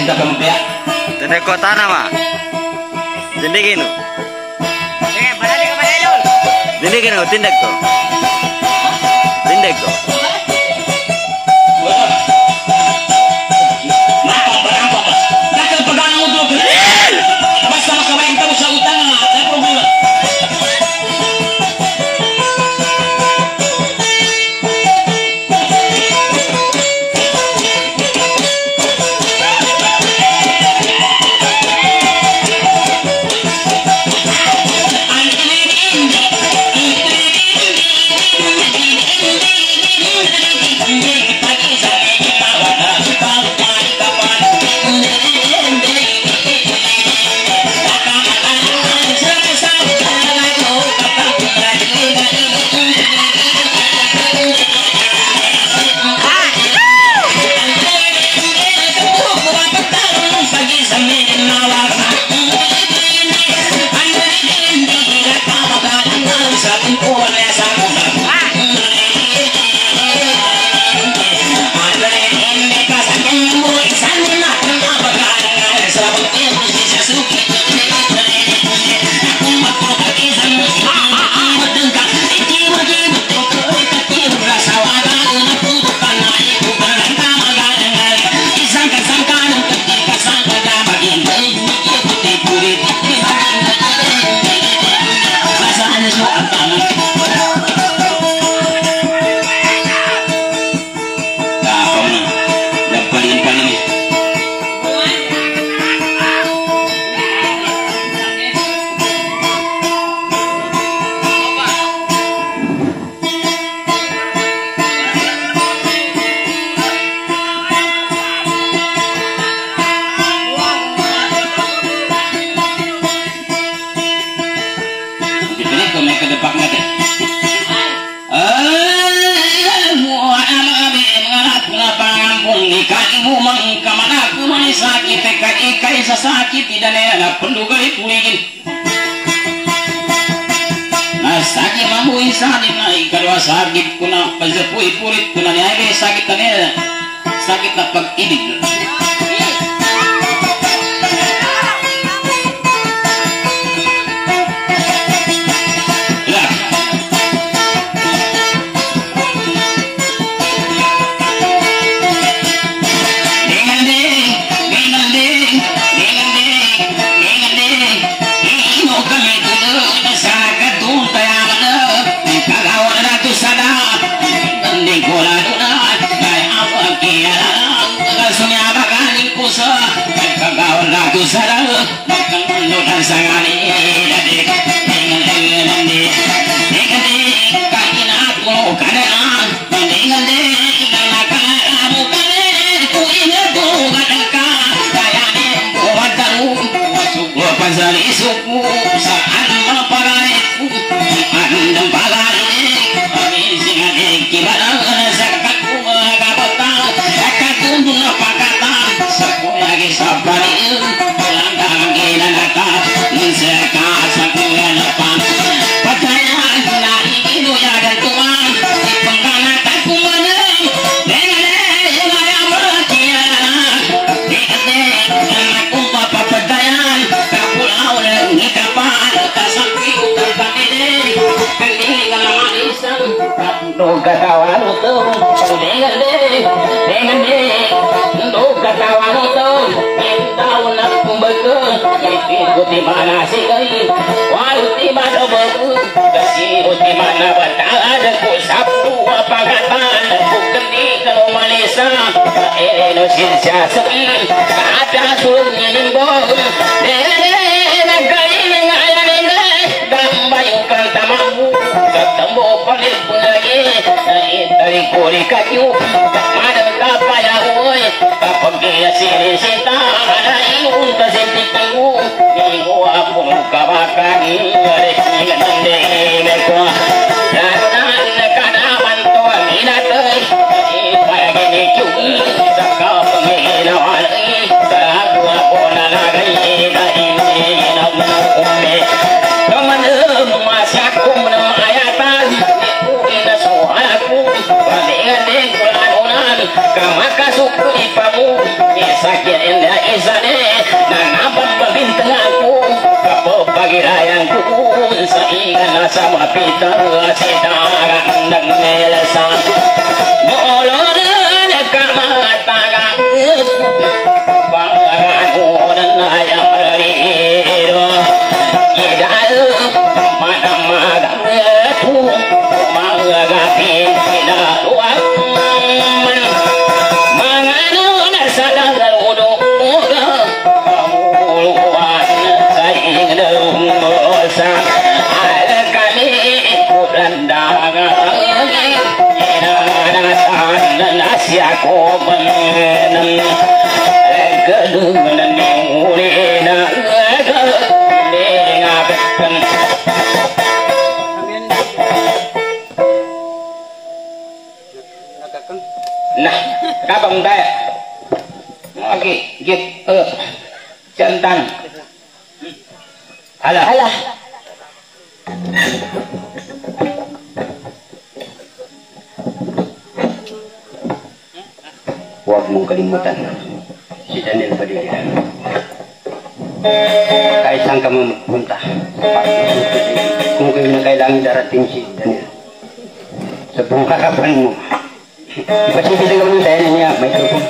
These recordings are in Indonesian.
cinta kempea. Tene kota nama. Tindikin. Tindikin tindak ko. Tindak ko. Sakit tidak ada perlu kali pulihkan. Nah sakit mampu insanin naik kalau sakit kuna pazapui pulit kuna niaga sakit tanya sakit apa ini? Kawan itu dengan untuk kawan itu kita nak membeku itu di mana sih kali walau di mana beku kasih di mana bantah ada ku sabtu apa kata bukan di kalau Malaysia Indonesia sepi ada sulungnya nimbol negara ini ada negara gambayukan tamamu ketemu paling lagi dari kuri kayu ada apa ya boy pergi sini cinta ada iun tersentik tunggu minggu aku kabakan dari ngende meko dan kada bantuan minat pagi ni cui sakap mena wali dua bola lagi dari namu umme teman masaku ayatan ina soalaku dengan kamaka sukuri pamu sakit indah isane dan apa pabintang aku kapo pagirayangku saingan sama pita sitaran dan melasa molodan kamatagan bangunan ayam rido idal mana magatu magapin pinaluan manganon sadang udo muluan saing demosa kami kurandangan inanasan nasiako benan kedungan murina ngabekkan nah kabang daya lagi git jantan alah alah huwag mong kalimutan si Daniel Padilla kahit saan ka mapunta kung kayo na kailangan darating si Daniel sa buong kakapan mo ipasipitin ka mo ng tayo niya may tupong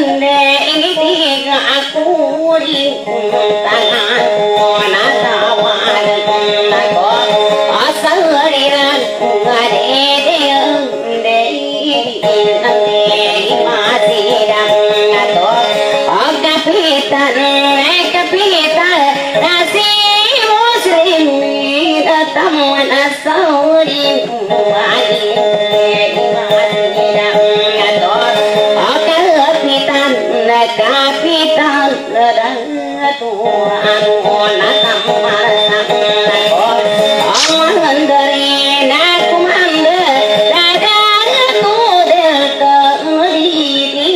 aku di tangan nasa kapitan nasi muslimin taman asawin kapitan Tuhan wanata aman dari naku manda dadang tu delta di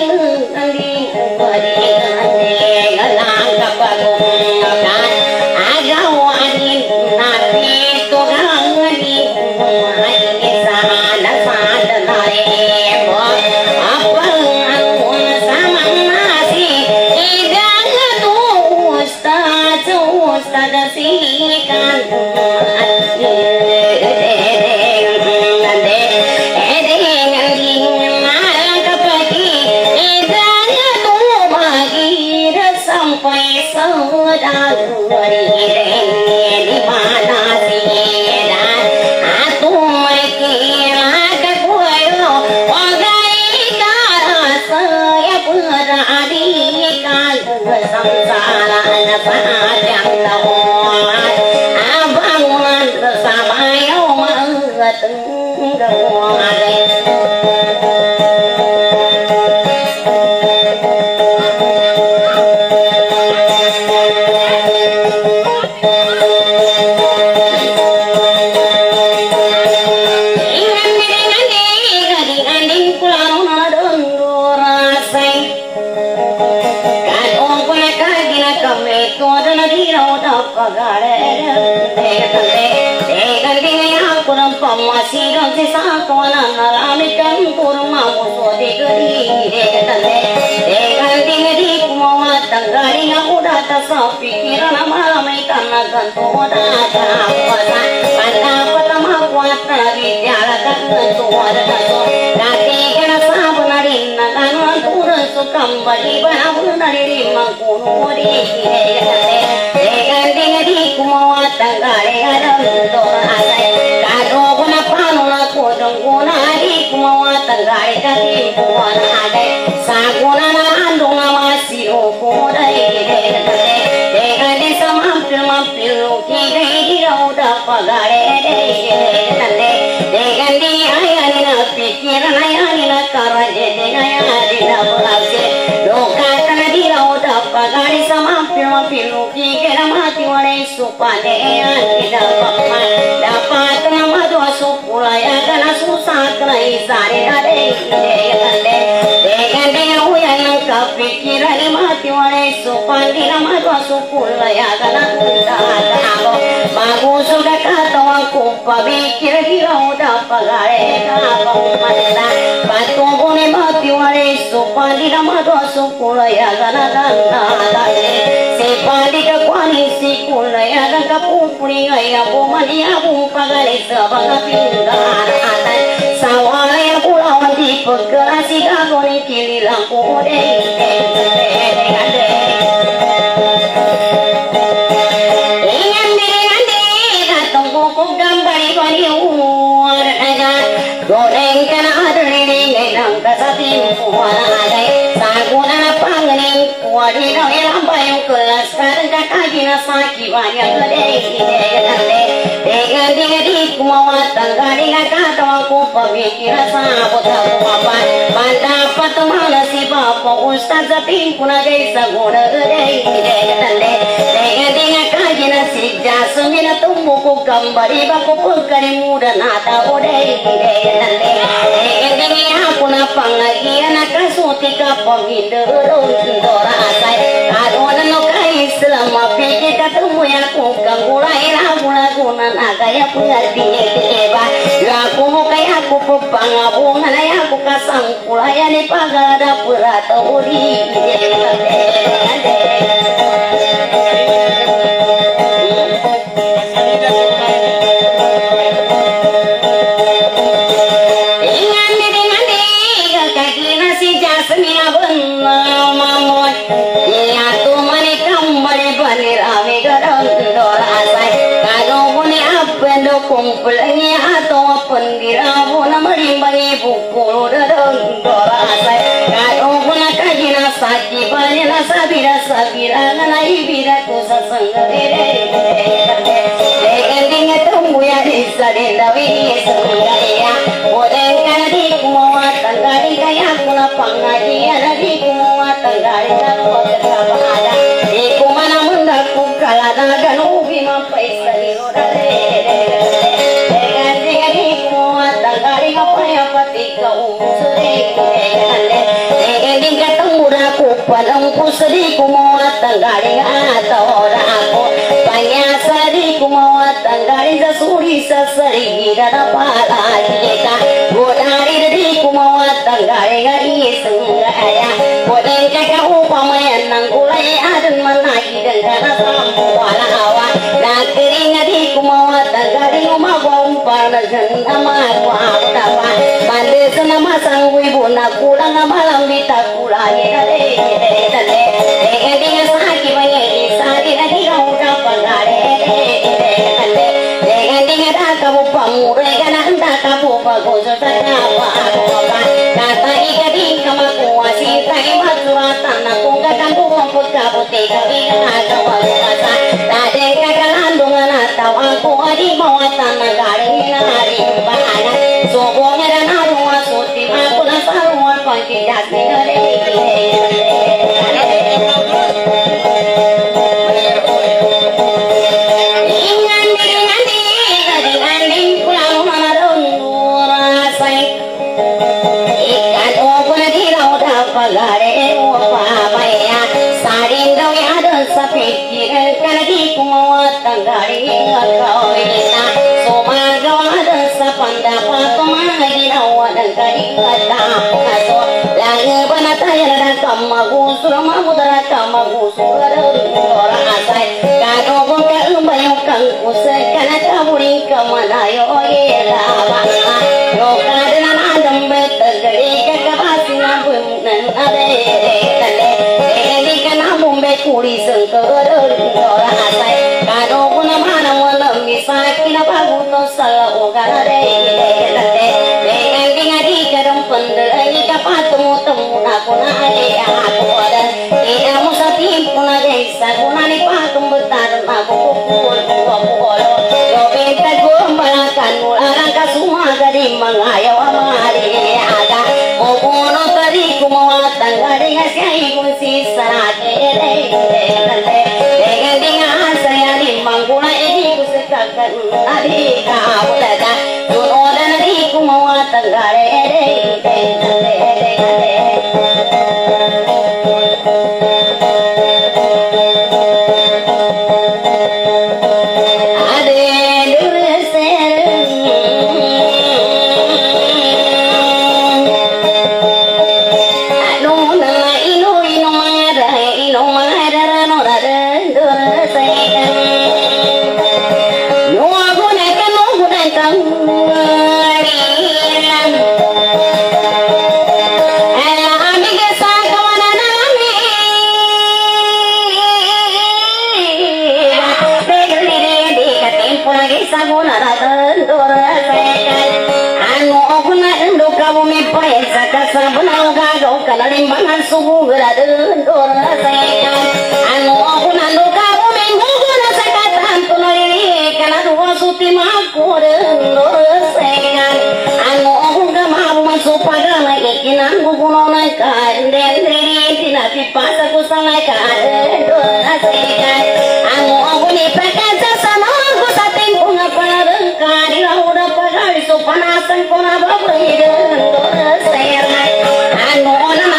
galang kapagung agawanin nati tu gangani sana sana nare apa angkun sama nasi idang tu ustad sikan sampai saudara di mana sih aku kira ke kuyo bagai saya beradikan samsara panjang tahun abangan bersama yang mengetengah masih dan sisa kawanan alamikan kurma musuh digeri dengan tinggi kumawa tanggari aku data sepikiran malamai karena gantung data kuasa pada pertama kuat dari jalan gantung data nanti kena sabunarin nakan turun sukam bagi bangun dari limang kuno dengan tinggi kumawa tanggari ada untuk asai kunari kumawa tanggari kaki kuwan ada sakuna andung masih okudai dengan desa mampir kiri udah pagare dengan dia ayana pikiran ayana karaje dengan ayana belakse doka kana dia udah pagare sama mampir kiri mati wale supane ayana dapat nama doa supulaya kana susah kena isari ade dengan uyan kepikiran mati wale supandi nama doa supulaya kana bagus sudah kata aku pabikir dia udah pagare kabang mata patungune mati wale supandi nama doa supulaya kana sepandi ke kwani sikulaya kana pupuri ya bomani abu pagare sabang pindah sawalaya pulau di pegerasi gagoni kili lampu goreng kana adri nang kasati puana saguna panganing kuari no lambai kelas kan kakajina saki banyak dengan di kumawa tanggari kata aku pemikiran sabut apa pandapat mana si bapak ustaz zapin kuna gaisa guna dengan kajina si jasmina tumbuku kembali baku pengkari muda nata odei dengan aku napang lagi anak kasutika penghidup dora asai adona no kai selama pikir ketemu ya aku kangulai lagu-lagunan agaya pengerti eba laku kayak aku pepangabungan ya aku kasang kulaya di pagada purata uri kumpulnya atau pendiramu nama rimbangi buku dadang dorasai kalau pun kajina sakit banyak na sabira sabira na ibira ko sa sanggare ending tumbu ya disare dawi sanggaya odeng kana di kumawa tanggari kaya kuna pangaji ana di kumawa tanggari na ko terpada di kumana munda ku kala na ganu bima paisa di rodare ending di kumawa tanggari kapaya pati kau sore ending ketemu aku palang pusri kumawa tanggari atau aku panyasari kumawa tanggari sasuri sasari dana pala kita godari di kumawa tanggari gari senggaya godeng kakak upamayan nang kulai adan managi dan kana sampu wala hawa nakering di kumawa tanggari umagong parnajan nama kuatawa mande senama sang ibu nakulang malam ditakula dale dengan saki banyak sari lagi kau dapat gare dengan kamu pamure kana anda kamu bagus apa kata ikadi kamu kuasi tai matuatan aku kan kamu kamu tidak kamu rasa tadi kakalandungan atau aku di mawatan negara nari bahana sobonya dan arwah suti aku nasaruan panjat negara Kuri sengker ora asai kado pun mana malam misaki na baguto sala ogara de dengan dingadi kadang pendai kapatu temu aku na aku ada tidak musati pun ada isa guna ni patung betar aku pukul yo beta gombalakan ularang kasuma gadi mangayo amari ada mobono tadi kumawatan gadi ngasai kunsi sarate dengan dengan saya di manggula ini kusekakan nadi kau lega tunoda nadi kumawatan gare limbangan subuh geraden dora saya anu aku nandu kamu minggu guna sekatan tunai karena dua suti maku dora saya anu aku gak mau masuk pada lagi kinan guguno naikkan dan diri tidak pipas aku salahkan dora saya anu aku nipekan sesama aku sating punga penarengka di lauda pagali supanasan kona babay dora saya anu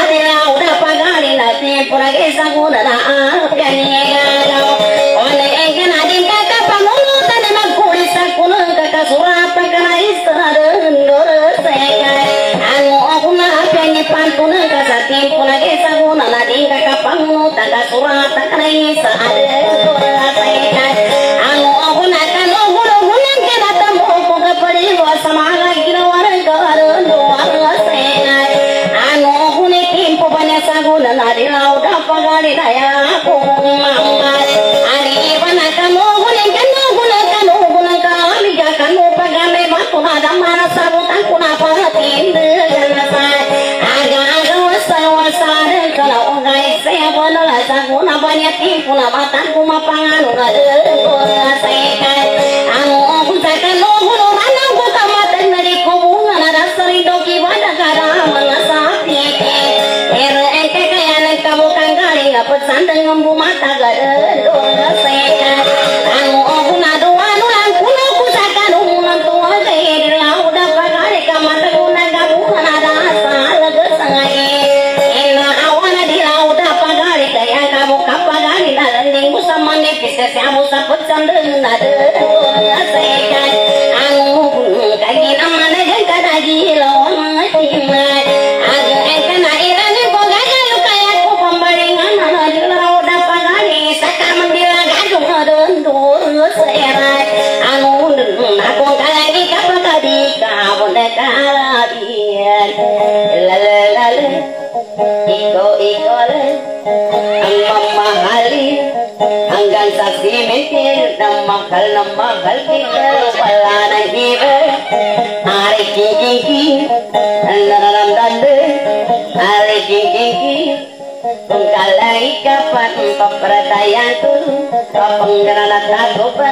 purage saguna na ganiga ole engana dinga kapanulu tane magkuli sakuna kakasurata kana isarun dor seka anu akuna apeni pantuna kasati purage saguna na dinga kapanulu kakasurata kana isarun dor seka anu akuna kanu gulu gunan kana tambo poga pari wasamaga gilawara garun dor seka anu akune timpo banya saguna na lauda pagali daya aku mama ani bana kamu guling kanu kami kamu pagame batu ada mana sabutan kuna pahatin dengan saya aga wasa kalau guys saya adalah sakuna banyak tipu na batangku mapanganu ngadeul saekan anu pusaka nuhun manang ku kamatan dari kubungan ada serido kibada kada mengasapi engke kayana kabukang kali ngapet santeng ngembu mata gadeul saekan anu puna dua nulang kuna pusaka nuhun tua kaya udah pagare kamata kuna gabungan ada asal gesangai siamo sa pagcandeng na sekan anu kagina mana gan kadagilo timay aga kana irani ko gagayo kaya ko pambalingan na roda pagani saka mandila gadung dur serai anu ako kalagi kapagadi ka bonda kalabian lalalala iko mamahali hanggang sa simentir ng mahal kita wala nang iba ari kikiki nararamdande ari kikiki kung kalay kapan papratayan tu kapangganan at tagupan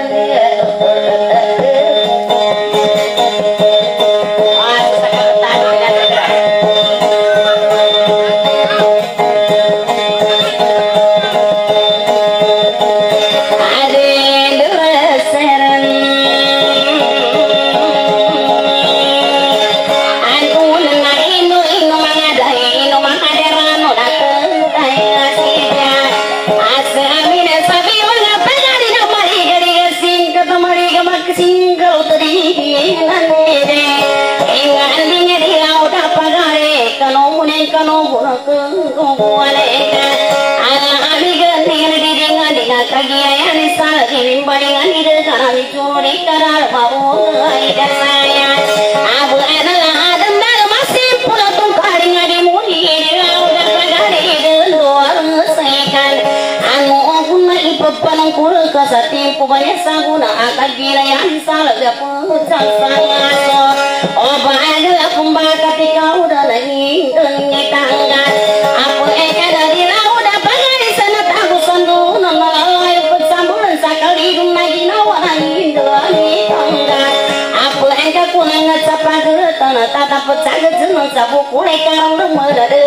sa tempo banyak saguna akan girayan salaga pucang sangaso oba adalah pembaka ketika udah lagi tangga apa eka dari lauda pagari sana tahu sandu nalalai pecamburan sakali lagi nawain doani tangga apa eka kunang ngacapa tanah tata pecah jeneng sabu kulai karang rumah dada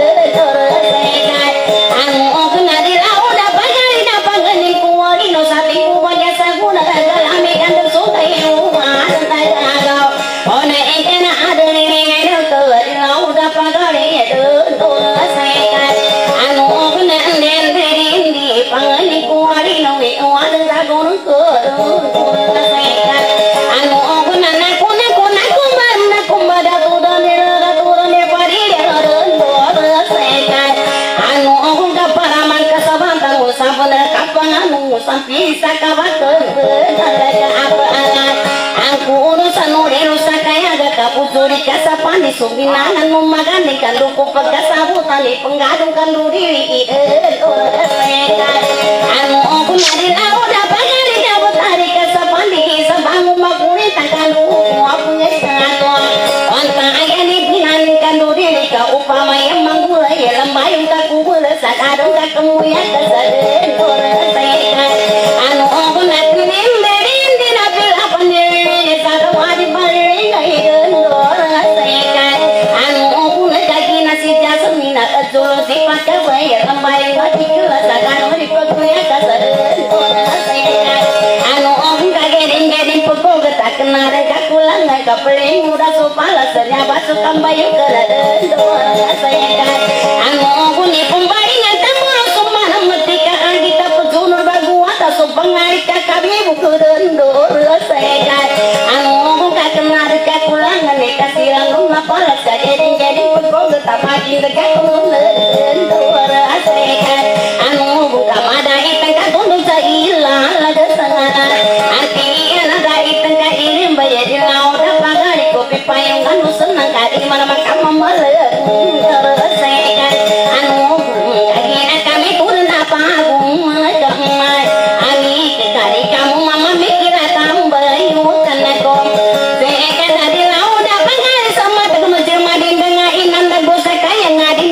sekai anu kena di lauda pagari dapat gening kuali no sati kubanya saguna galami kandung sukai rumah santai agau ona engkena ada liringai deke di lauda pagari dadu sekai anu kena enden derindi pangani kuali no wadeng sagunung kudu sekai anu kena nakuna kumbada tudan pari dadu sekai anu kena paraman kasabantang usapan kapangan sampai sakawakan apa alat aku urusan urusan kaya agak kapujuri kasapan di subinangan memagan di kanduku pegasabutan di penggadungkan diri anu aku nari lau dapat kali dapat hari kasapan di sabangu makuri takkan duku aku ngesangat onta ayah di pinan kandu diri ka upama yang manggulai lembayung kakubula sakadung kakemuya kasaden anu aku nanti nimberin di napil apa nih kalau ada balik kayak sekai anu aku lagi nasi jasa mina kecil sifat kebaya lembayung mati kelas sakadung di perutnya kasaden sekai anu aku kagerin pukul getak kena kakulang kapeling muda supala sernya basuh kambayu keladen sekai anu aku nih pembaringan temur sumana metika kita pejunur baguat supengari kakabi buku dendur sekai anu buka kenar kakulangan kasilang rumah palas jadi pukul getak makin dekat dendur sekai anu buka mada itang kakundung sailah laga sangana artinya naga itang kairim bayar di laut pagari kopi payung kan senang kali mana makan memelek sekai anu akhirnya kami turun apa agung kemai ani kali kamu mama mikir tambah yukan aku sekai dari laut pagari sama teguh jermadin dengan inan dan bosa kaya ngadi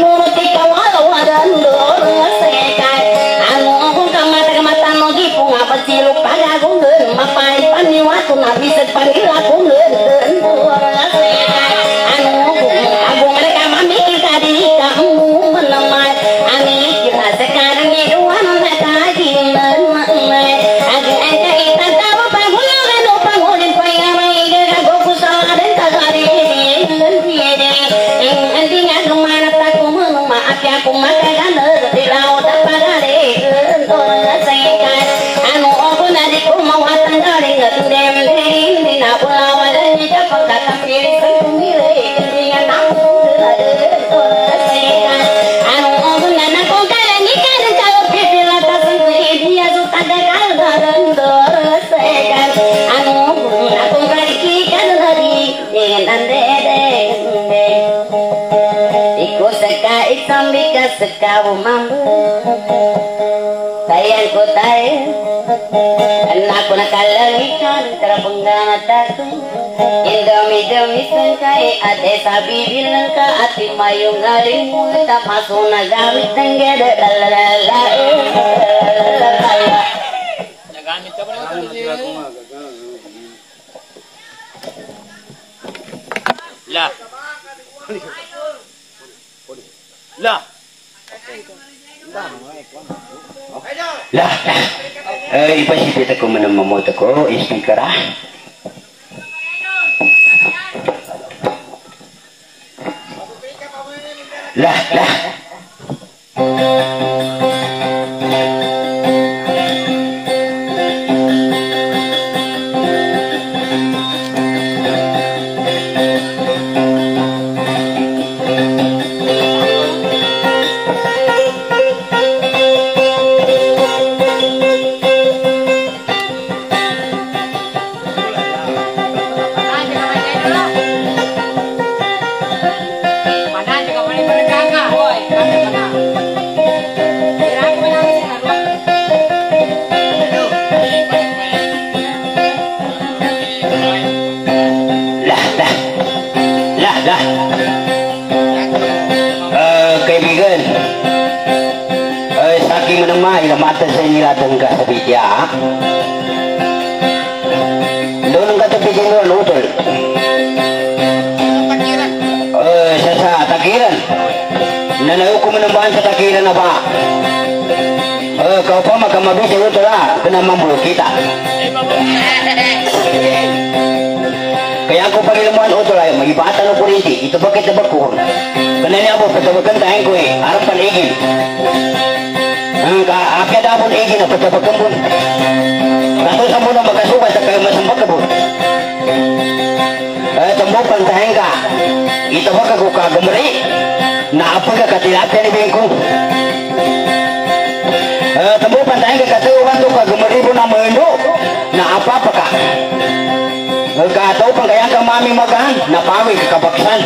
ni waktu nabi sepanggil aku ngeden anu aku mereka mamikir tadi kamu menemai ani kira sekarang hidupan mereka gilen aku engkau ikan tahu bangunan bangunin payah aku kusala dan kagari tiada ingat kemana takku maaf ya aku makan di laut apa dari saya anu aku nanti ku mau datang dari ngadem di napulau dan jika pengkata pilih sendiri dengan aku saya anu aku nana ku kalian ikan kalau pilih atas sendiri dia suka dekat dan dosekan anu aku kali ikan dari dengan dede ikut sekait sambil kesekau mampu sayang ku tahu aku nak kalangikan terpenggangat aku Indomi sengkai ade sabi bilang ka ati mayung ngalimu tak masuk nagamit tenggede lalala lah lah lah iba si kita ko manamamoto ko speaker ah lah kaibigan saking menemai mata saya nilatang ka sa bidya doon ka sa bidya nyo lutol sa takiran nanayo ko menambahan sa takiran na ba kau pa makamabis yung lutol kena mambu kita kaya ako pagilamuan utol ay magibatan o kurinti ito bakit na bakun kanina ako patabagan tayo ko harap paligin ang kaakya dapon igin na patabagan po kato sa muna magkasukat sa kayo masambag ka po tambupan tayo ka ito baka ko kagamari na apag ka katilapya ni Bengko tambupan tayo ka katuwan to kagamari po na mundo na apapa ka Nagkataw pang kaya kang mami magahan, napawi kakabaksan.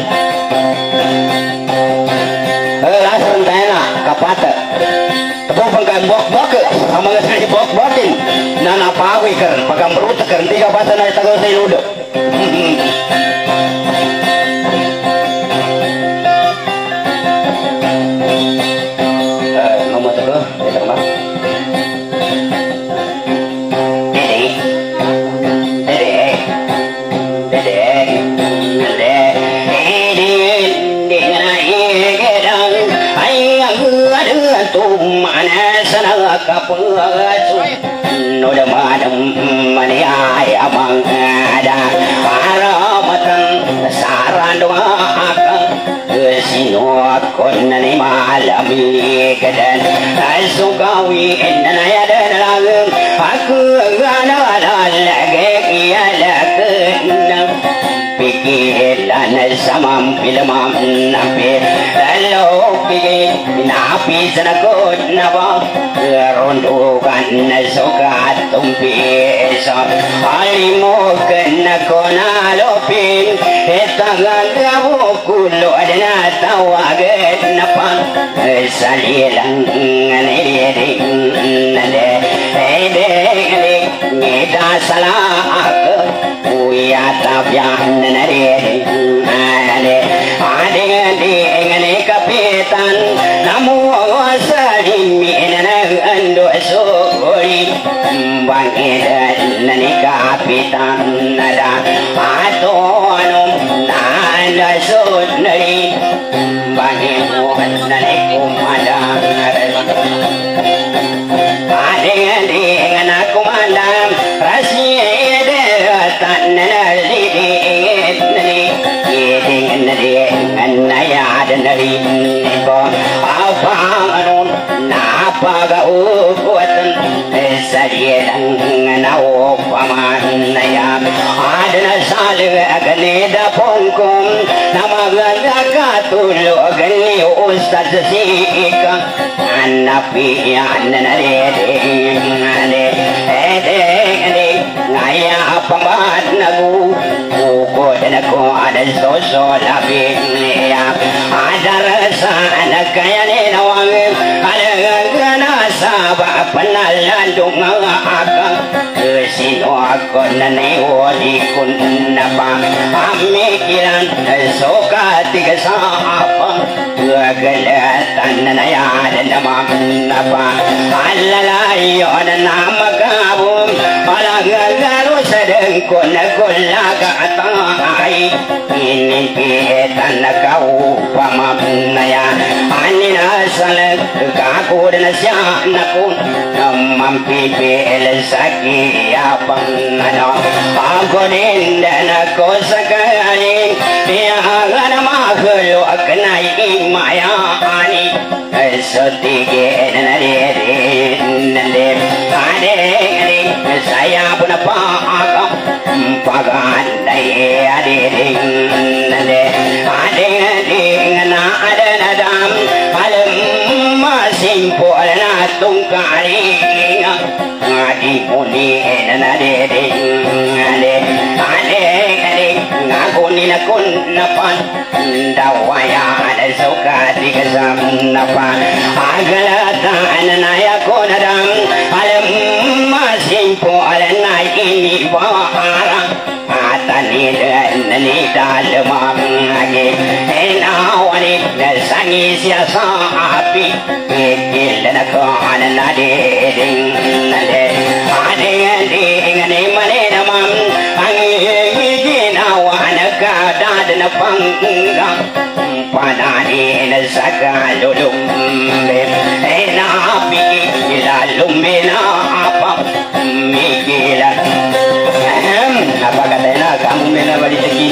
Lasaran tayo na, kapata. Tapos pang kaya bok-bok, ang mga sali bok-bokin, na napawi ka rin. Pagkamruta ka rin, di ka bata na itagaw sa inudo. Mamata ko, ito ba? Kapuasu noda madam mani ayamang ada paramatan saran doa akan sinot konani malami kedan asukawi endana ada dalam aku ana lagi ia kenang pikiran samam filmam nape lalu pikir napi sanakot nabang rondukan suka tumpisa alimu kena kona lopin etangan kamu kulo adana tawaget napan salilang ngadiri nade ede nida salah uya tabian nade ade ngane kapitan namu salim suri bangida nani kapitan nada atonum nana sunari bangimu nani kumadang ading anak kumandang rasida tanali nani iding nani anaya nani ko apa anun napaga ukuatan sariedang nao pamanaya adana salu aganeda pongkom namaga katulo agani ustad sika anapi ananare ede ngaya pamat nagu ko denako ada soso labi ya ada rasa anak kaya ni nawang ada sabah penalan dunga akang kesino aku nane wadi kun napa amikiran soka tiga apa kegelatan naya dan nama napa alalai ada nama kamu malah garu sedang kun kulaga atai ini pitan kau pamamnaya anina salak kaku dan nakun mampi pel saki apang ano aku nindan aku sekali dia akan makhluk kenai maya ani setige nade saya pun apa pagandai ade nade ada nadam alam masing polna tungkari ngadi puni nade ngakuni nakun napan dawaya ada suka dikasam napan agalata anaya konadam alam masing polna ini bahara atani nani dalam age enawani sangi siasa api ikilana ko anade nade ade ngane mane namam angi nawana kada dan pangga panani nasakalulum enapi ilalumena apa mikila apa katanya kamu mena balik lagi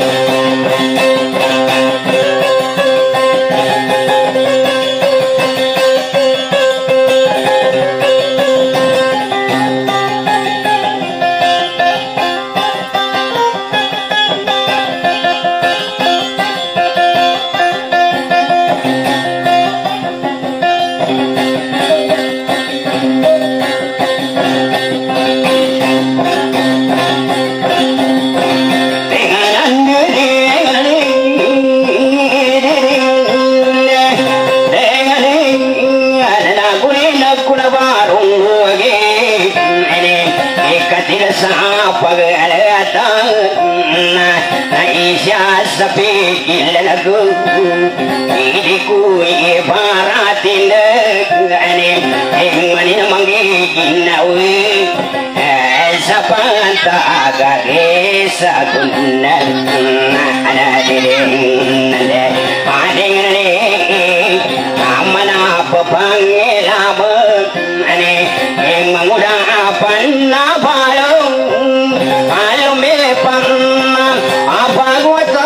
sapi ilalagu idiku ibaratin ane mani mangi nawi sapanta agage sagunna ana dirinde adengale amana papangela ane manguda apanna balo alo me panna apagwata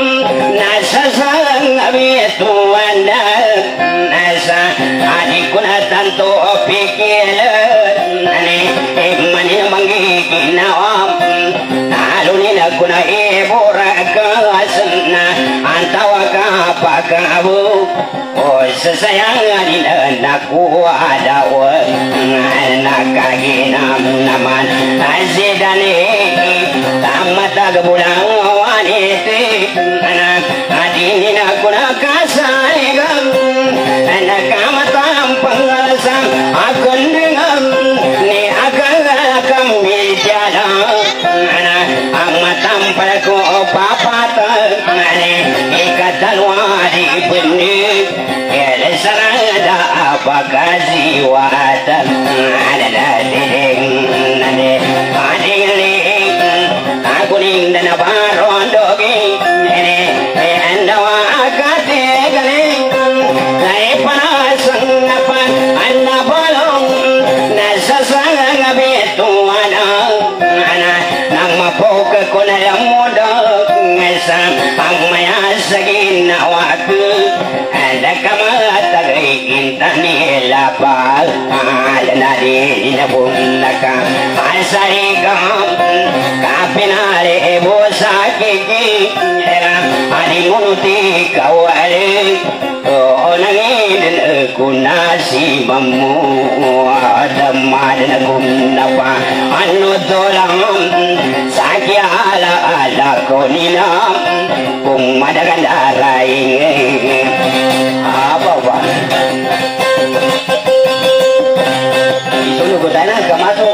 tuanda nasa adikuna tanto pikir ane mani mangi kinawam aluni nakuna ebora kasna antawaka pakabu oh sesayang naku ada nakagina naman azidane tamata gabulang wanite anak adini nakuna kasarigam nakamatam pangalasam akan dengan ni akan mijala anak amatam palaku papata ane ikatan wadi benih sarada apa gazi liwatan ada ding nade ading aku ning dan baron dogi ini andawa akate galing lai panasang napan anda balong nasasang betu ana nang mapoka ko na yang modal ngesam ang maya sagin na waku ada kamatagay intani lapal alana di na bundaka asarigam kapinare bosa kiki ani munuti kawale onangin kunasi mamu adamadana kumnapa anu dolang sakyala ala konina kung madagandaray apa ba isunog tayo na kamasok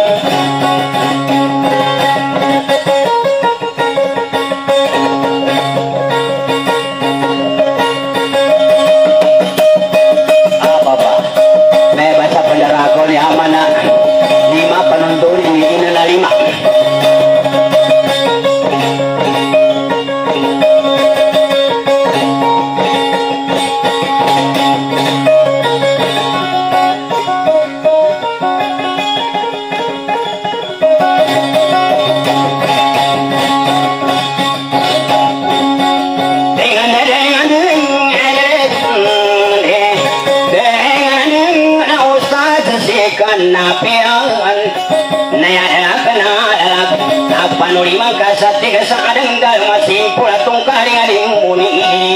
apa ba may basa pandarako ni Amana 5 panuntunin hindi na 5 napian naya kenal panuli mangka sate kesadang dal masih pula tungkari ngading muni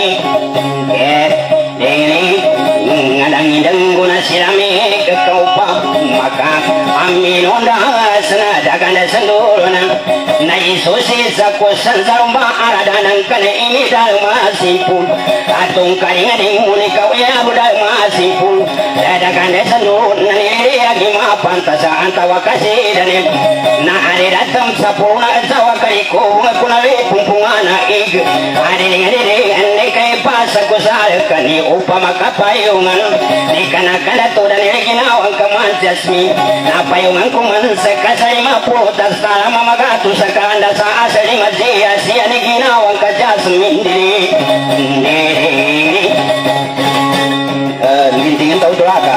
ini ngadang ideng guna silami ke kaupa maka amin onda senadakan senduruna nai sosi saku sansarumba aradanang kane ini dal masih pun atung kari ngading muni kawaya budal masih pun dadakan senduruna lagi pantas antawa kasih dan na hari datang sapuna jawa kariku kunale pumpungana ig hari ini kai pas aku salkan ni upama kapayungan ni kana to dan ginawa kaman jasmi na payungan ko man sa kasay maputas tala mamagatu sa kanda sa asali madia siya ni ginawa ka jasmi ni tingin tahu duraka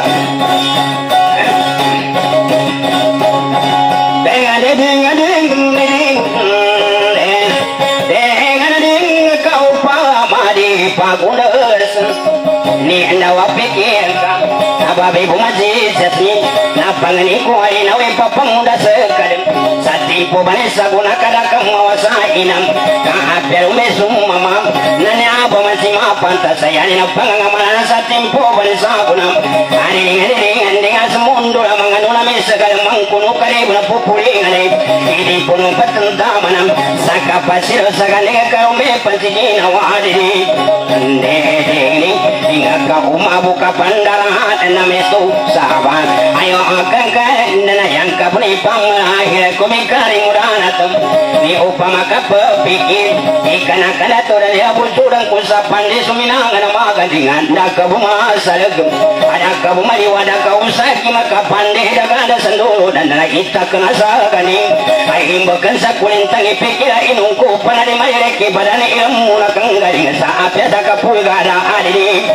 ni nawa pikir ababe bumaji jasmi na pangani ko ay nawe papamuda sekadem sati po banesa guna kada kamawasa inam ka pero mesum mama nani aba masima pantas saya ni na pangamana sati po banesa guna ani ngene asemundo mangano na mesa kada mangkuno kare buna pupuli ngane ini puno patanda manam saka pasiro sagane ka umbe panjina wadi ndeni ingat uma buka pandaran na mesu sahabat ayo angkat na yang kapuni panglahir kumikari muranatum ni upama kapikir ikana kana toran ya bulturang kusapan di suminangan magandingan na kabuma salagum ada kabuma liwada kausaki makapande daga sanduro dan kita kena sagani ai imbakan sakulintang ipikira inungku panade maireki badane ilmu na kanggaring sa apya daga pulgada adini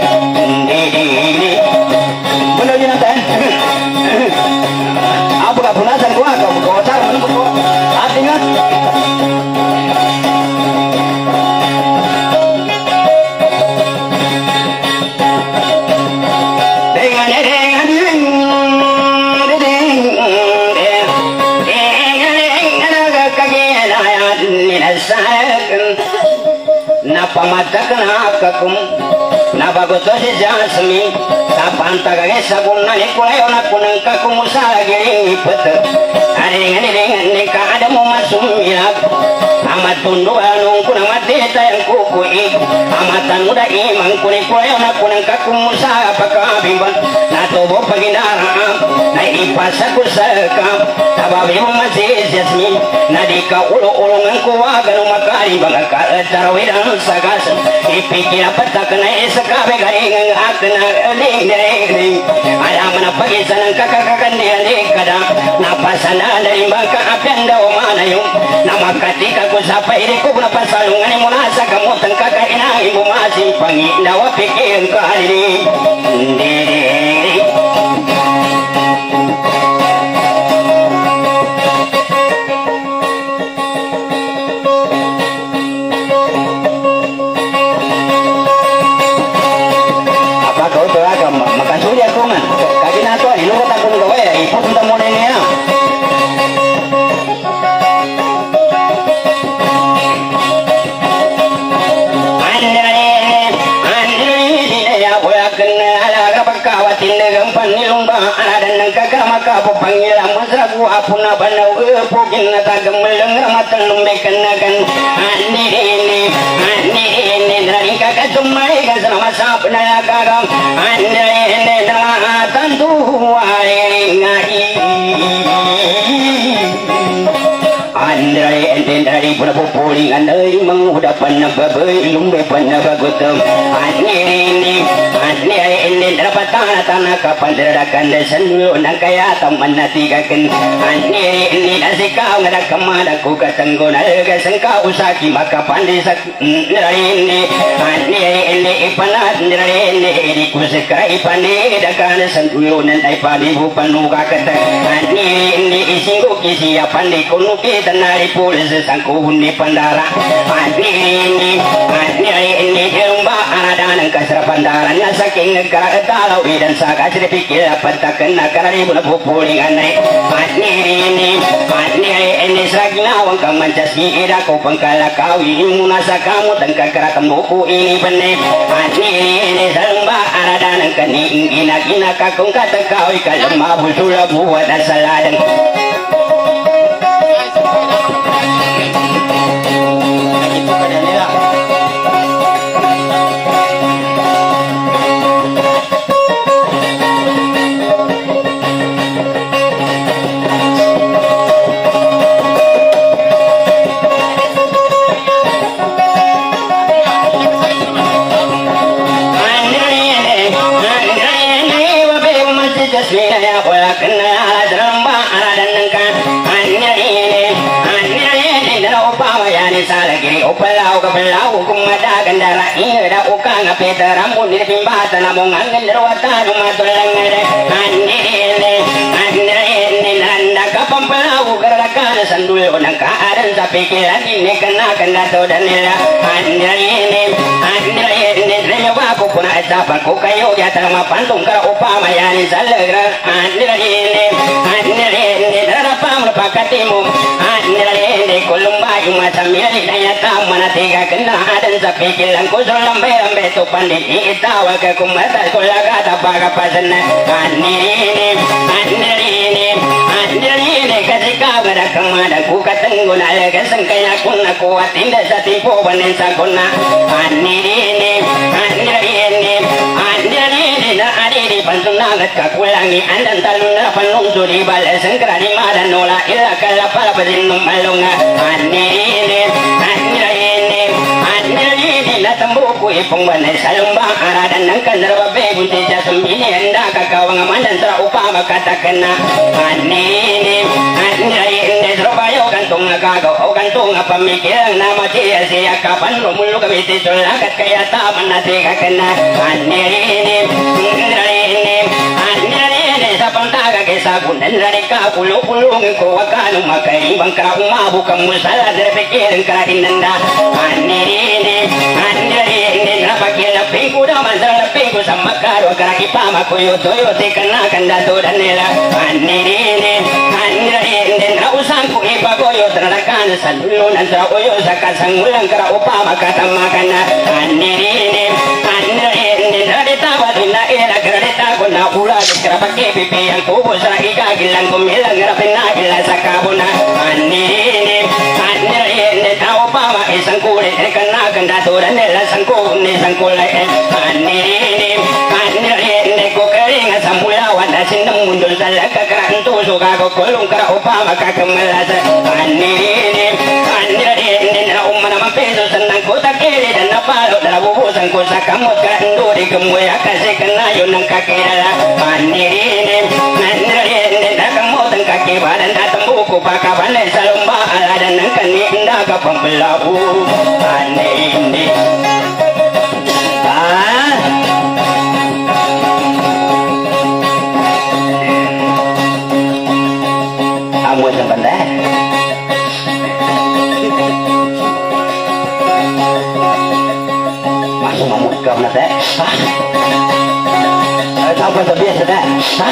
benar jenatan apa kapunasan gua kamu kocar artinya napa mata kena kakum napa goto si jasmi sapanta kage sabunna ni kulai ona kunang kakum usala gini pet hari ini ka ada mau masuk ya amat tundu anung kunang mati tayang kuku amatan muda imang kuni kulai ona kunang kakum usala pakabimban na tobo pagindara na ipasaku sekam tababi masih jasmi na dika ulo-ulungan kuwa ganu makari bangka tarawih sagas ipikir apa tak kena sekabe garing akna ling ling alam na pagisan ng kakakakan ni kadang napasana dari bangka apenda o mana yung namakatika ko sa pairi ko na pasalungan mo na sa kamutan kakainang mo masin panginawa pikirin ka halili makasuli ako man kagi na to inurat ako ng gawin ipupunta mo na niya Pangilang masragu apuna banau pugin na tagamelang ramatan lumbekan nagan ani ini dari kakak cumai kasar masa penaya kagam ini dah tentu ngai Andrai enten dari puna populing andai mengudapan nababai lumbe panabagutam ani enten dapat tanah kapan derakan desan undang kaya taman natigakan ani nasikau ngada kemana ku katanggo naga sengkau usaki maka pandai sak ini panat ini ku sekai pandai dakan santuyo nandai padi bupanu kakata ini isinggo kisi pandai kunu tanari polis sangku hunni pandara ini jemba anadan kasra pandara saking negara talau dan saka sedikit patakan nakari bula pupuling anai ini seragina wang kamancasi ira ko pangkala kawi munasa kamu tangka keratam buku ini bene ini jemba anadan kani ina kakung kata kawi kalma busula buat asaladan Upalau kapalau kumada gandara ira ukang apeta rambut di pimbata namong angin derwata rumatulang ane nanda kapampalau garakan sandul unang kaaran sa pikiran ini kena to danila ane nyawa ko puna etapa ko kayo yata mapantung kara upama yani salagra ane darapam pakatimu ane kolumba yumasamili dayata mana tiga kena adan sa pikiran ko so lambe to pandit itawa ka kumata ko laga tapaga pasana Andalini kasika gada kamada ku katenggo na lega sangkaya kunna ku atinda sa tipo banen sa kunna Andalini na adiri pantunagat kakulangi andan talun na panungso di bala sangkrani madan nola illa kala para padin malunga Andalini na tambuku ipong banay salumbang aradan ng kanarababe bunti sa sumbini handa kakawang amandan sa upama katakan na anini robayo kantong nagagaw o kantong pamikilang na matiya siya kapan rumulog kami titulagat kaya taman natin kakana anini sa pantaga kesa kunan rani ka pulo-pulong ko wakano makaibang ka umabukang musala derpekilang ka inanda anini napakilapin ko naman dalapin ko sa makaro karakipama ko yotoyo tikana kandato danila anini nausan ko ipagoyo tranakan sa lulunan sa uyo sa kasangulang karaupama katamakana anini naditabat na ila gradita ko na ulag karapakipipi ang kubo sa ikagilang kumilang rapin na ila sa kabuna anini naupama isang kulit kanakan dato danila sang kulit sang kulay anini ko kering sa mulawan na sinamundol sa lagkakaranto so kakukulong karaupama kakamalasa anini na umana mapeso sa nangkutak ere dan napalo dalam bubusan ko sa kamot kando di kemuya kasi kenayo ng kakilala manirinin nanirinin na kamot ang kakibalan at ang buko pakabanay sa lumba aladan ng kaninda kapampalabu manirinin amo sa banda masuk mamut kau nak tak? Apa tu biasa tak?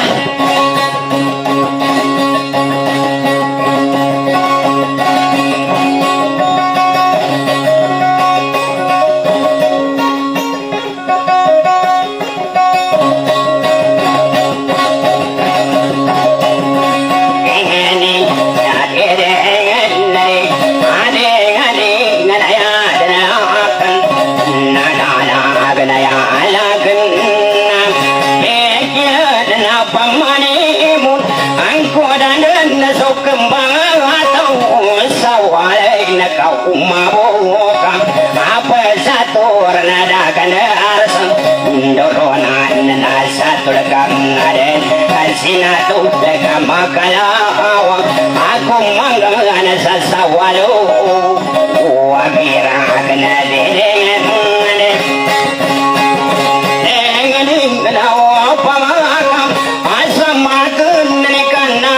apa satu renada kana arsan dorona satu lekam aden kasina tu lekam makala aku mangga sasawalu wa bira kana dengan apa makam asam makan kana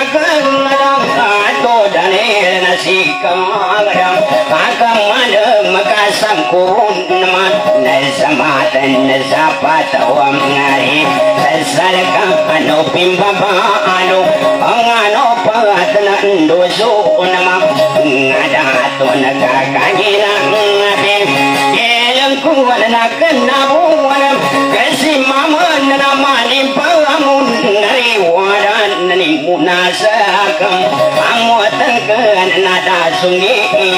atau danel nasi kamadam akam ada makasam kurun nama nasamatan nasapatawam ngari sasalka ano pimbaba ano angano patna ndoso nama ngada to nakakagina ngabe elang kuwan nakanabuwan kasi mama namani pamun ngari wadan nani munasakam amuatan kan nada sungi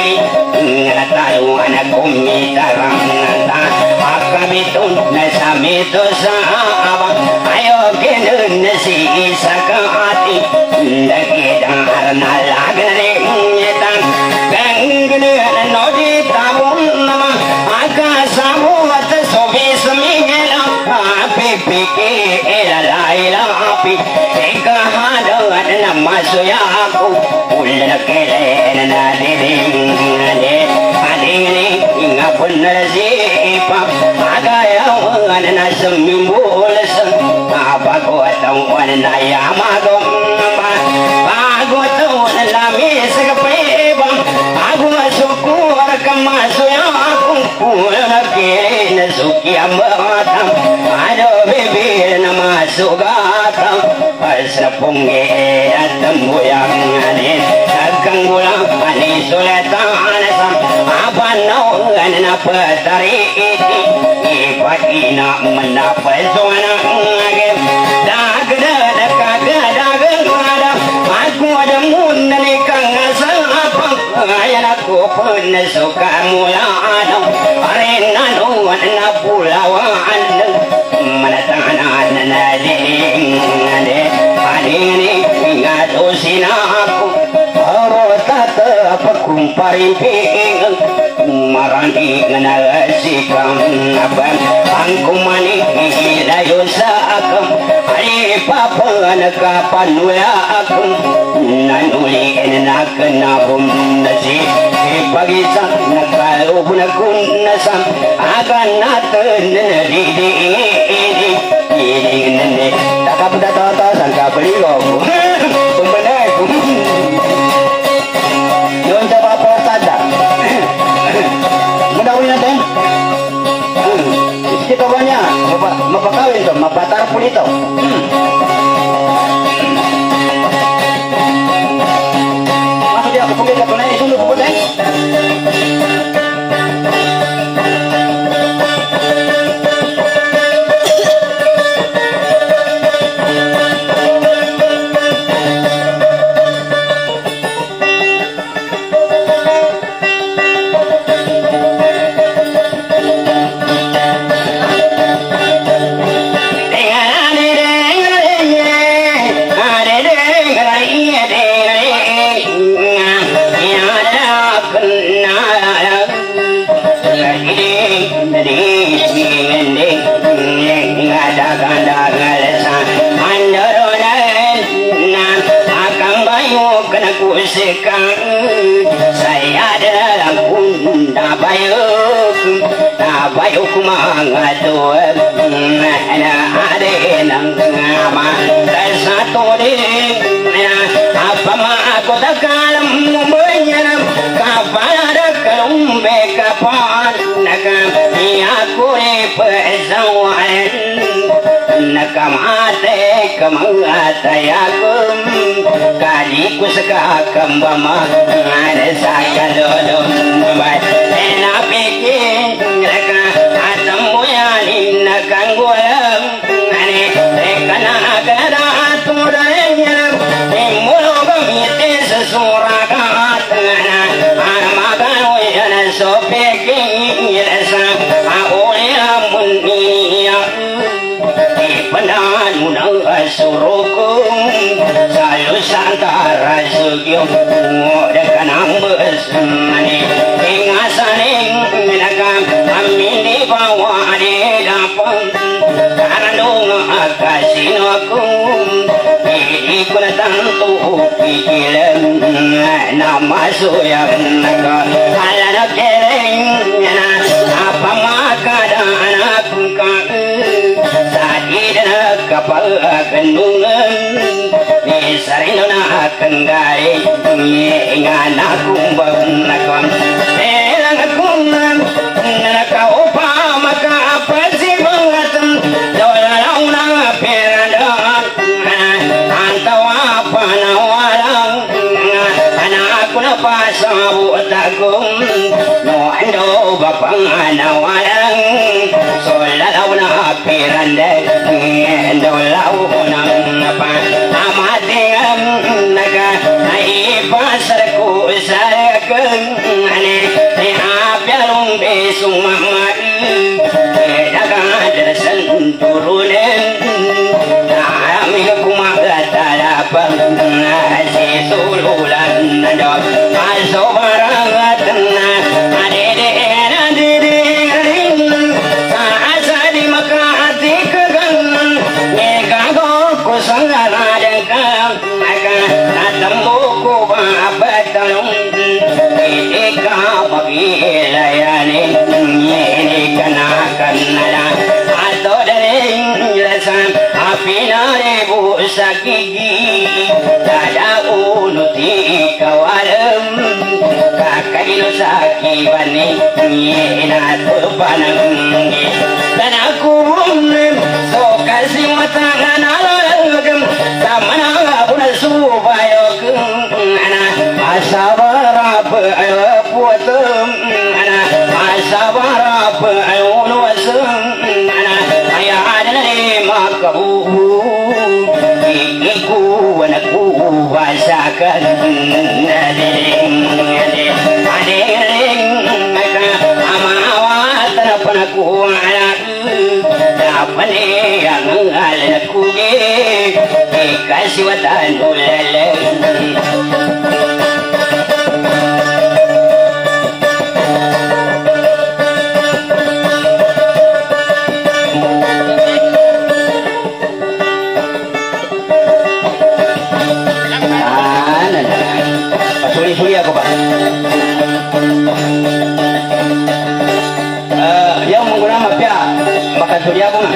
ngatalu anakumi tarang nata akamitun nasamito sa abang ayo kinun nasi sakati ndakidang arnalagane nyetan kanggunan nodi tabun nama akasamu at sobi sumingela api piki elalaila api ekahadan namasuya aku ulakele nadiring adini ingapun nasipa agayawan nasamimbulas abagotawan na yamagom bagotawan lamis kapebang agwasukur kamasuya akong kulakele nasukiamatam ano bibir na masugatam pasapungge at tambuyang anin nagkanggulang anisulatan asam abanaw na patari iti ipakina manapasona agem dagda kagadagan ada aku ada muna ni kangasapang ayan ako pun suka mula ano arenano na pulawan manatanan na naling adini ngatusin ako tata pakumparimping marani nalasikam abang angkumani hilayo sa akam ay papan kapanula akam nanuli nakanabum nasi ipagisak nakalub na kunnasam akan natin nalidi ini takapdata sangka beliau pembenai yun sa paportada mudawin natin kita banyak mapakawin to mapatar po nito masuk dia ako pagkita po na isunod po tayo saya dalam bunda bayuk mangatu ada nang ama satu apa ma aku takalam menyanam kapal ada kerumbe kapan nakam aku pesawan nakamate kamatayakum kaliku sekakam bama ada sakalolo bai enapikin raka atamboyani nakangolam ane ekana agara turanya emulogam yetes surakat armagan yana sopekin yesa aoya munia pendan munang asurukum salu santara sugyong dekan ambes mani ingasaning nakam amini bawani dapang karanung akasinokum ikut tantu pikiran nama suyang nakal alana kereng apa makada anak kang sadina kapal kendungan ni sarina kenggai ni ngana kumbang nakon elang kumbang nakau pa maka apa sih bangatem dolauna peradan antau apa nawalang anakku napa sabu takum no ando bapang nawalang solalauna pirande dolauna apa amadem naga ai pasarku saraken ane apialung besung mama daga derasan turunen ami kumagatalapan si sululan do asobarangatan adede adede asadi makati kagan negago kusangaradengkam natambuku babatalung ika magilayani ini kanakanala atau dari lasan apinare busa gigi tada unuti kawalam kakailu sakibani ina tupanang dan aku so kasih matangan alalagam tamana puna subayok ana asabarap puatum ana asabarap unwasum ana ayadane makabu iku wanaku wasakan adeng maka amawatan panaku ala apane yang alaku kasih watan ulale suri aku pak. Yang menggunakan mafia makan suri aku nggak?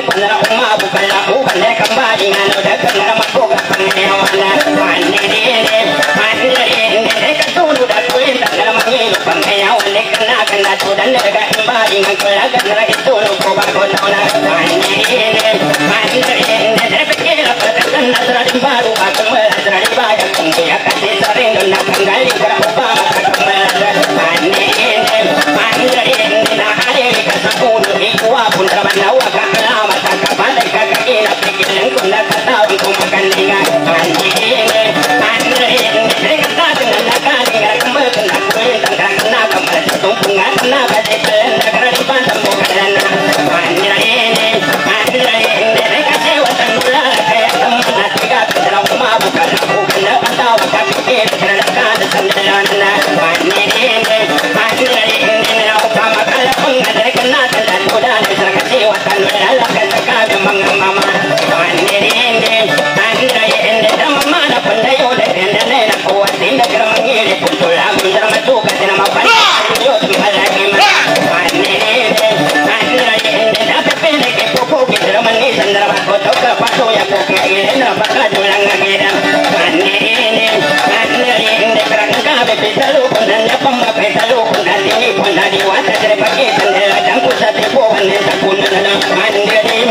pikiran ko na umabog ka lang uban na kambali nga no dagan na makuga pangayawan na manirinin manirinin kasunod at kulit ang naman ngilo pangayawan na kanakan na tudan na kaimbali nga kulagan na itunog ko bago na una manirinin manirinin pikiran patakan na saraling baru akong wala saraling bayan kung kaya kasi saring na panggaling ka upama kakang wala manirinin manirinin na hari ka sa puno ikuha pun traman nawa ka alamat ang kapalay kakainap pikilan ko nakatawang kung magalingan manirinin manirinin rekatatin ang nakalingan kung magandang kulintang kakanakang malasitong pungat na kasipalan na karalipan sa mukalan na manirinin manirinin rekasiwas ang mula kaya naman natigat na umabog ka na ugan na ang tawag kapikit na nakada sa nilanan na manirinin manirinin na upama kalapang nadalikan natin at ulan sa kasiwatan malalakan sa kami mga mama manirinin manirinin na mama na pandayo na tinanay na kuwasin na karamangili punto lang sa matukat na mapanay Diyos malaki manirinin manirinin na pipinig ipupukit na manisan na makotok ka patuya po kailin na pakadulang agirang manirinin manirinin karang kabe pisalukon na napamapisalukon na tinipon na diwata sa pagitan nila dang ko sa tipuan nila kuno na lang manirinin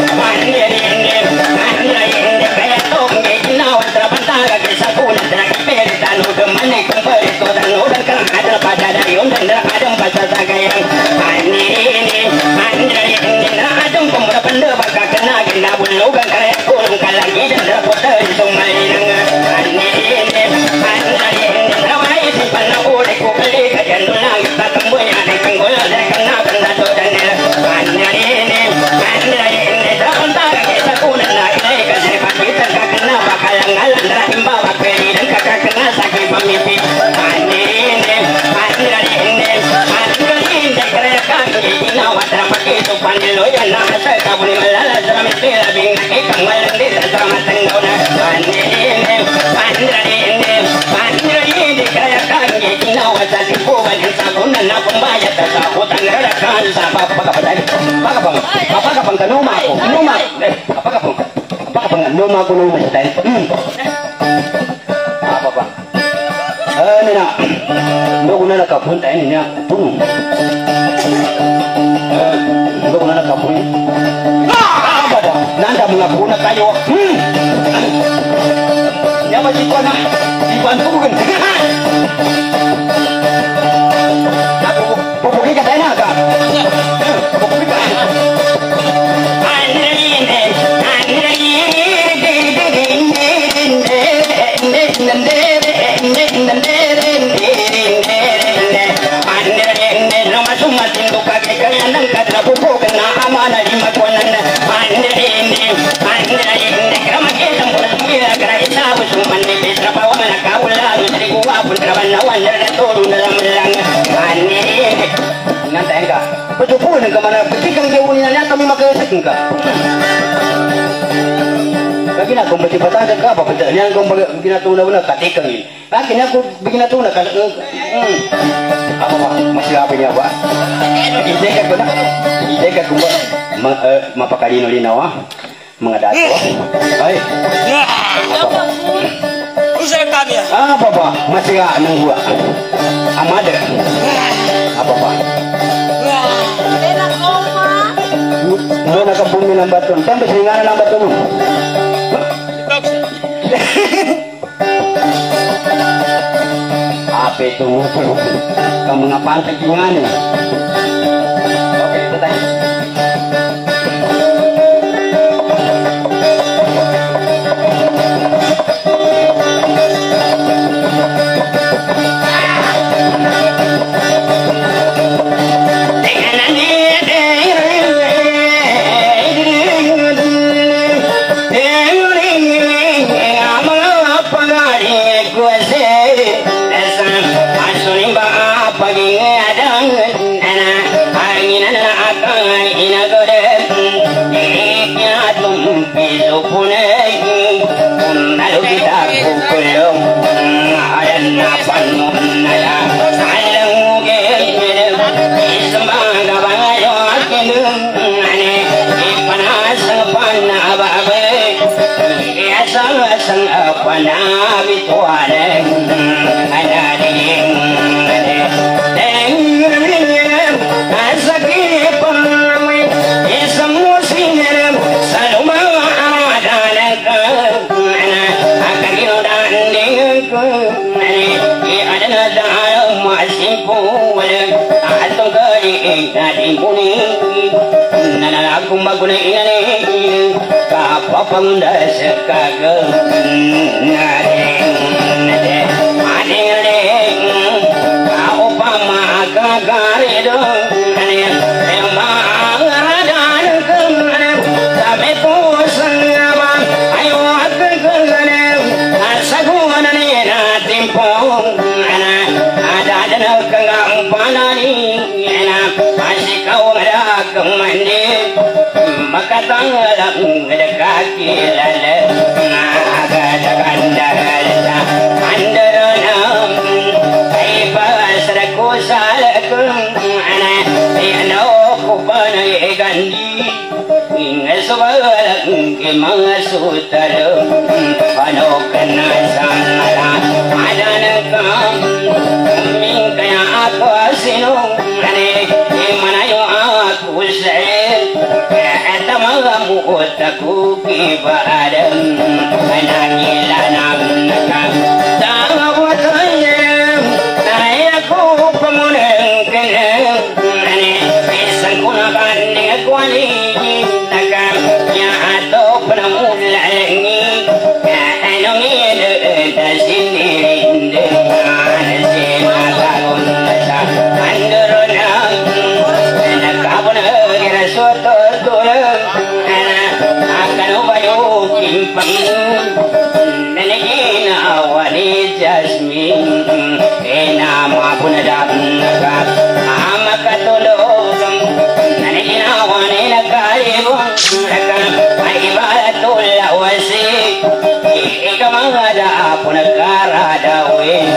manirinin manirinin kaya tong ginawa sa pantaga kisa kuno sa kipiritan o dumanay kung parito danudan kang hadal padadayon dan nakadang pasasagayan manirinin manirinin nakadang kumura pandabang kakanagin na bulugan kaya kulong kalagi dan raputan sumalinang manirinin manirinin nawaisin panahuli ko balik yan lang tatambuyan ay kanggula na kanakan na dodan nila manirinin manirinin sa pantaga kisa kuno na ilay kasi pagitan kakanaba kalangalan na imbawa pwede kakakana sa kipamiti manirinin manirinin manirinin kaya kami ginawa sa pakito paniloyan na sa kabuli malalas sa mitila bing ikang malandit sa matanggaw na manirinin manirinin manirinin kaya kami ginawa sa tipuan sa kunan na pambayat sa utang rarakan sa papagapang kanuma ako papagapang kanuma ko numa sa tayo apa ba ano na ndogo na nakapunta ini niya puno ndogo na nakapunta apa ba nanda mga puna kayo nyama jikwa na ibantugan pupuki ka tayo na ka pupuki ka Petupuan ka mana ketika jauhin na kami makasakit ka. Bagi na kung batibata ka apa betul niyan kung ginatuna-una katikang ini. Bagi na kung ginatuna ka apa ba masih apa niya ba? Idekat ko na. Idekat ko ba mapakalino linaw mga dato. Ay. Apa? Usah kami ya. Apa ba? Masih nang gua. Amada. Apa ba? Mo nakabumi ng baton. Tampo singalan ng baton mo. Apa itu mo? Kamu mga pantag yung ano. Okay, ito tayo. Panah sang apa nabi tuan anaring deng asaki pamai semua singram saluma adalah ana akan dan dengku ada dalam masih pun atau kali tadi puni nana aku baguna ini apa pemda sekaga nade nade kau pama kagare do emang ada kemana sampai kusama ayo aku kemana asaguna ni natimpong ada kang panani masih kau ada kemana maka tanggalang kaki lala naga kandala andaranam kai pasraku salakum ana ino kupana gandi ingaswalang ke masutarum panokana samara adanakam mingkaya aku sino ane manayo aku say tamamu otaku kibadam anagilanam nakam tawatayam nayaku pamunang kanam ane isang kunakan kwali nakam ya ato panamulangi anong idasin anasin atagon sa andoronam nakapuna girasuto nanigina wali jasmin ena mapuna damnaga amakatulog nanigina wali nakalibong aibatul wasi ikamangada punakaradawin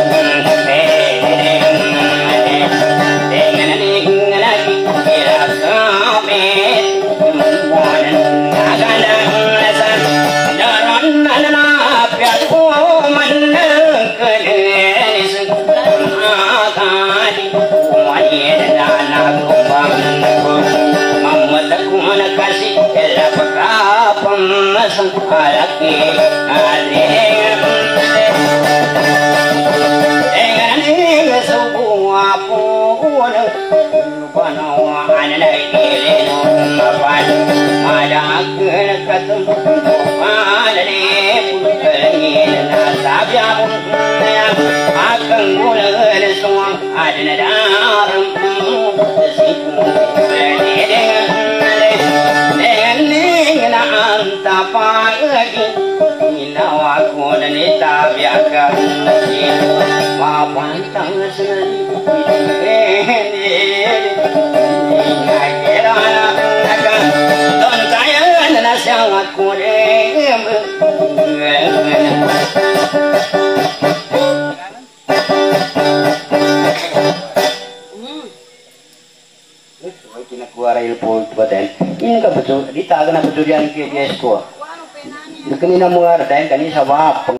ini ka betul di tagan na betul yang ke esko kanina mo ara dahil kanina sa wap